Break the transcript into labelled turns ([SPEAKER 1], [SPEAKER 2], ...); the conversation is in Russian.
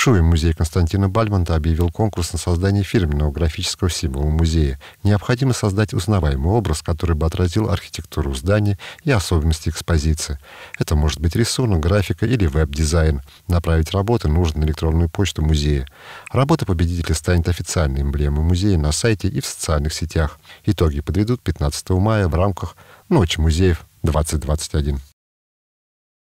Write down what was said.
[SPEAKER 1] Шуе музей Константина Бальмонта объявил конкурс на создание фирменного графического символа музея. Необходимо создать узнаваемый образ, который бы отразил архитектуру здания и особенности экспозиции. Это может быть рисунок, графика или веб-дизайн. Направить работы нужно на электронную почту музея. Работа победителя станет официальной эмблемой музея на сайте и в социальных сетях. Итоги подведут 15 мая в рамках Ночи музеев 2021.